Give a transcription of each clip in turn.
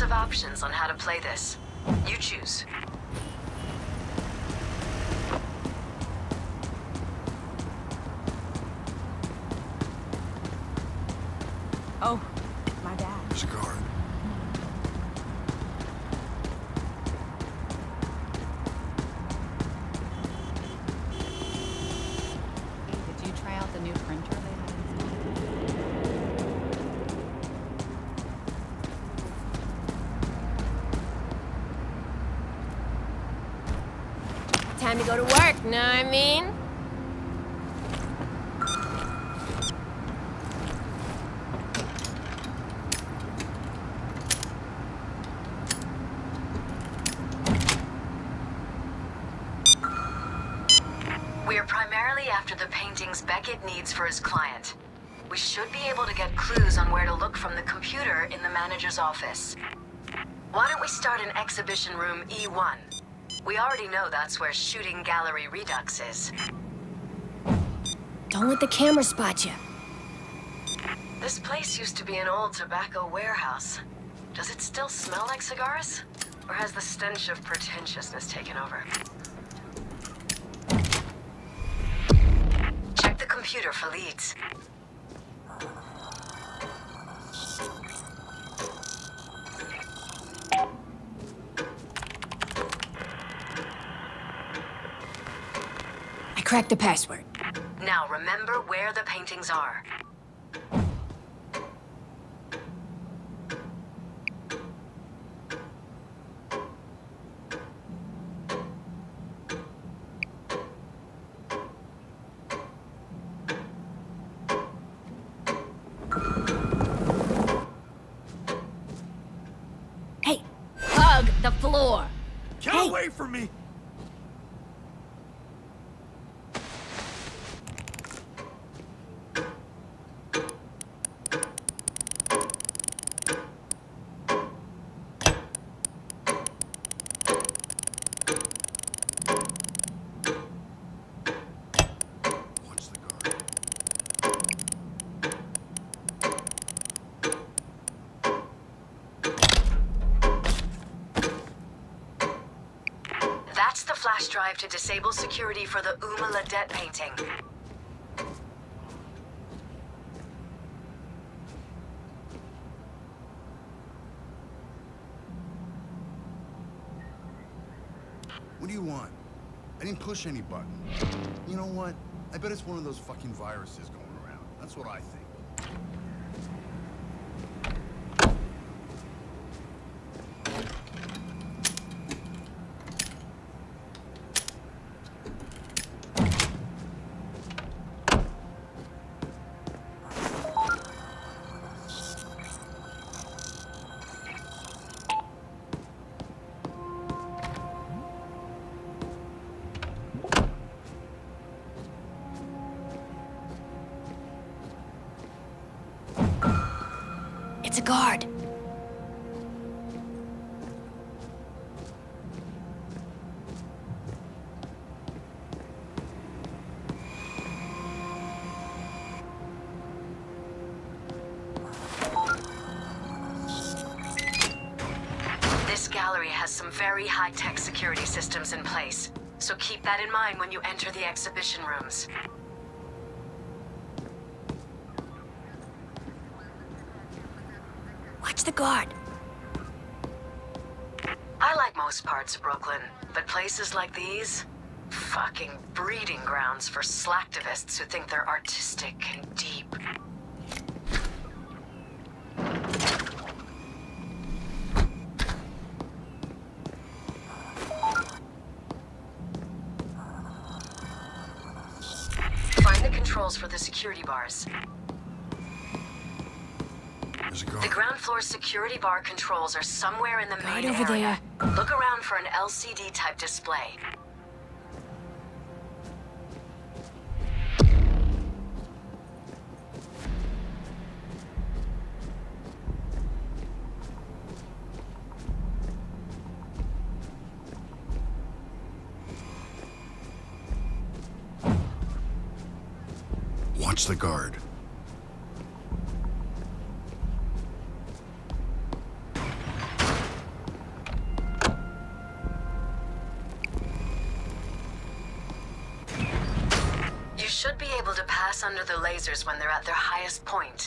of options on how to play this. You choose. Oh, my bad. There's a guard. Hey, did you try out the new printer they have? Time to go to work, know what I mean? We are primarily after the paintings Beckett needs for his client. We should be able to get clues on where to look from the computer in the manager's office. Why don't we start in exhibition room E1? We already know that's where shooting gallery redux is. Don't let the camera spot you. This place used to be an old tobacco warehouse. Does it still smell like cigars? Or has the stench of pretentiousness taken over? Check the computer for leads. I cracked the password. Now remember where the paintings are. Hey, hug the floor. Get Hey. away from me! Watch the guard. That's the flash drive to disable security for the Uma Ladette painting. What do you want? I didn't push any button. You know what? I bet it's one of those fucking viruses going around. That's what I think. It's a guard. This gallery has some very high-tech security systems in place, so keep that in mind when you enter the exhibition rooms. Watch the guard. I like most parts of Brooklyn, but places like these? Fucking breeding grounds for slacktivists who think they're artistic and deep. Find the controls for the security bars. There's a guard. The ground floor security bar controls are somewhere in the Guard main over area. Look around for an LCD-type display. Watch the guard. should be able to pass under the lasers when they're at their highest point.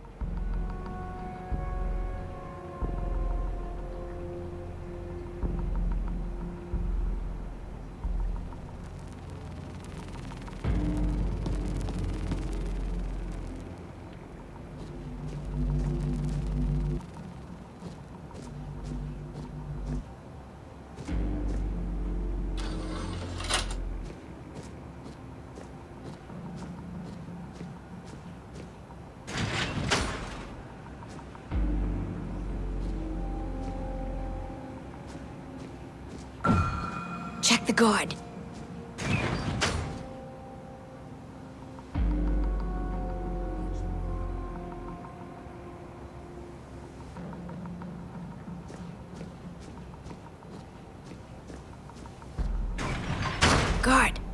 Check the guard. Guard.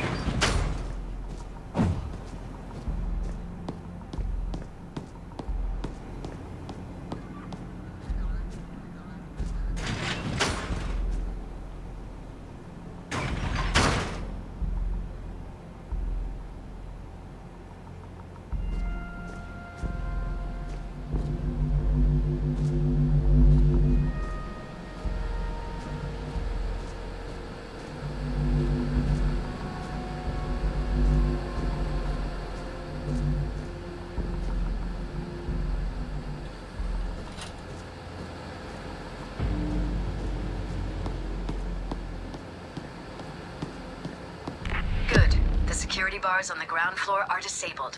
Good. The security bars on the ground floor are disabled.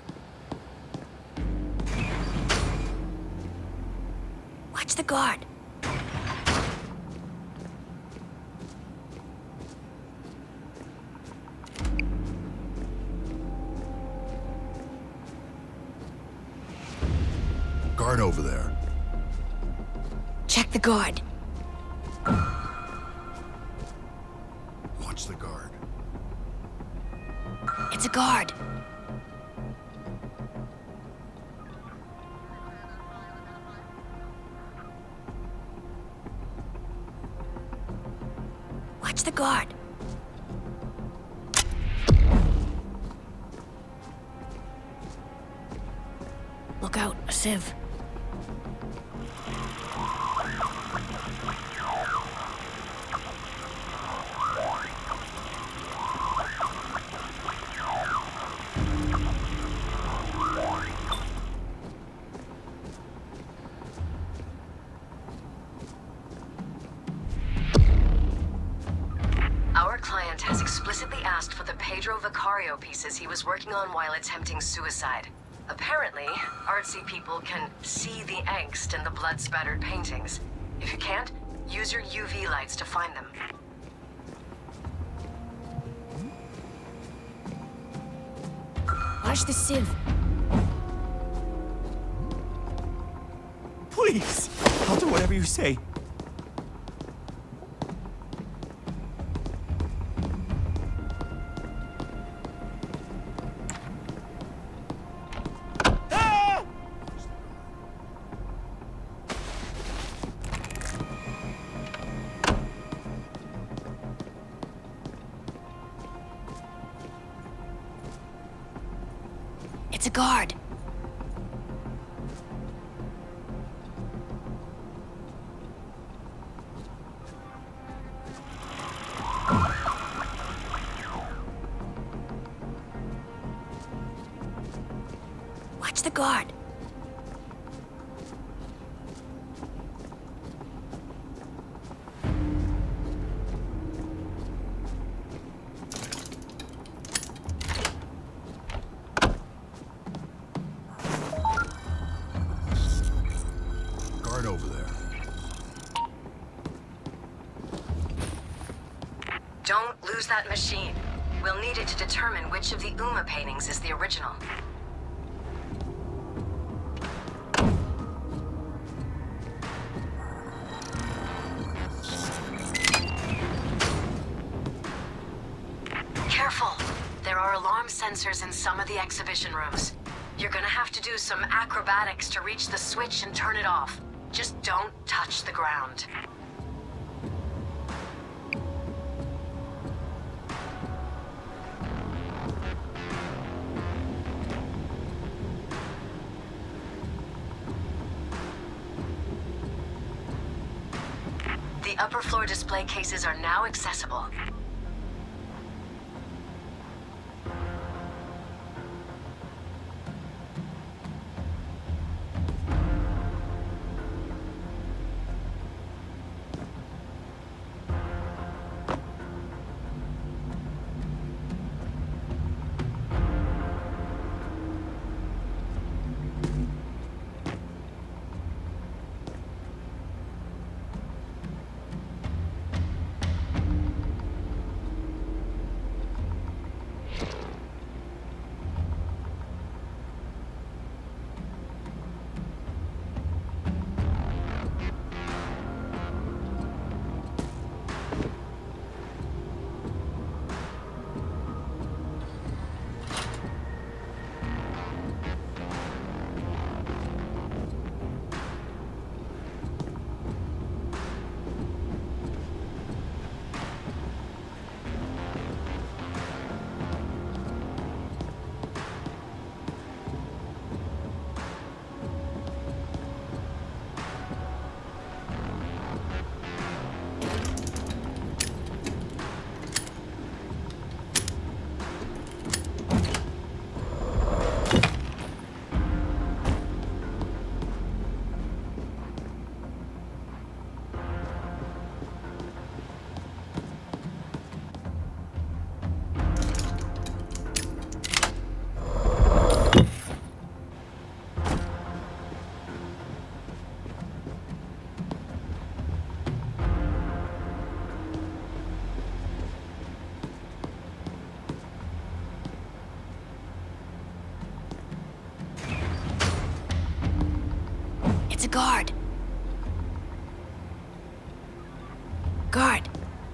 Watch the guard. Guard over there. Check the guard. Watch the guard. It's a guard. Watch the guard. Look out, a sieve. Our client has explicitly asked for the Pedro Vicario pieces he was working on while attempting suicide. Apparently, artsy people can see the angst in the blood-spattered paintings. If you can't, use your UV lights to find them. Watch the sieve. Please! I'll do whatever you say. Ah! It's a guard. Watch the guard. Guard over there. Don't lose that machine. We'll need it to determine which of the Uma paintings is the original. Careful! There are alarm sensors in some of the exhibition rooms. You're gonna have to do some acrobatics to reach the switch and turn it off. Just don't touch the ground. The upper floor display cases are now accessible. It's a guard. Guard.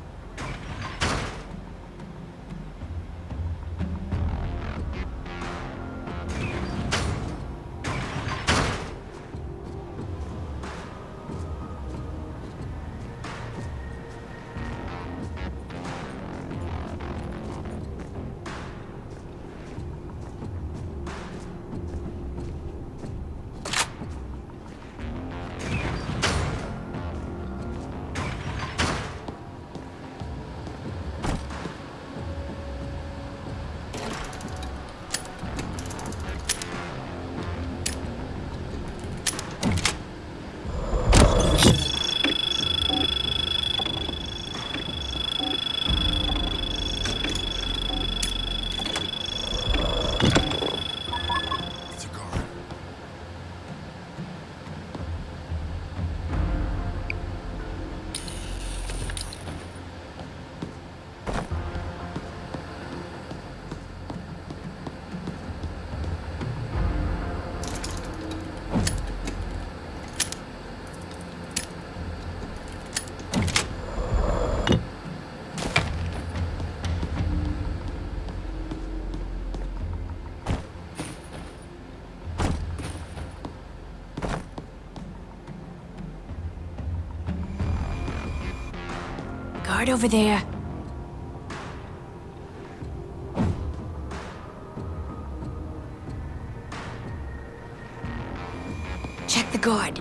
Guard over there. Check the guard.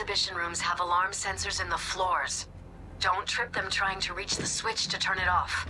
exhibition rooms have alarm sensors in the floors. Don't trip them trying to reach the switch to turn it off.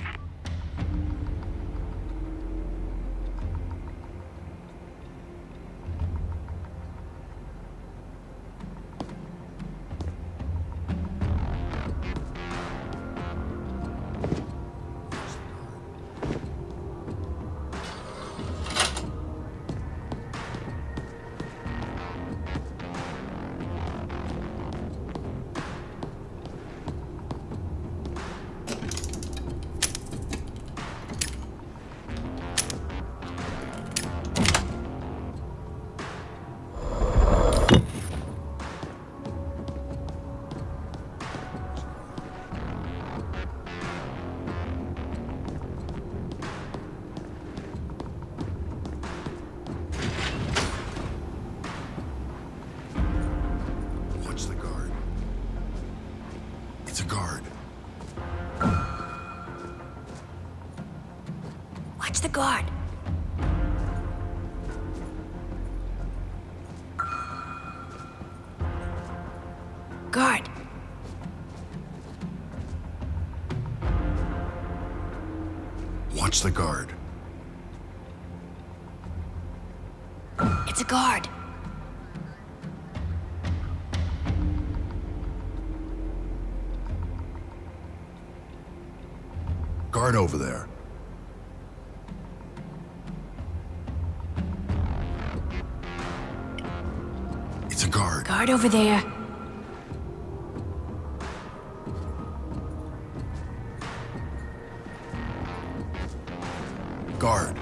Watch the guard. Guard. Watch the guard. It's a guard. Guard over there. It's a guard. Guard over there. Guard.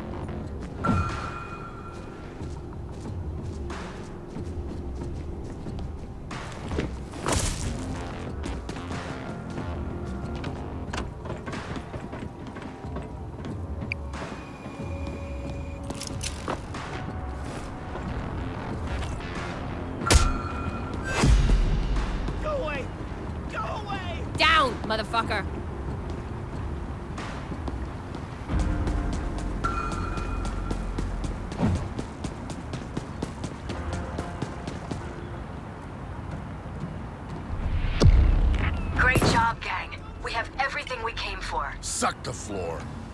Down, motherfucker! Great job, gang. We have everything we came for. Suck the floor.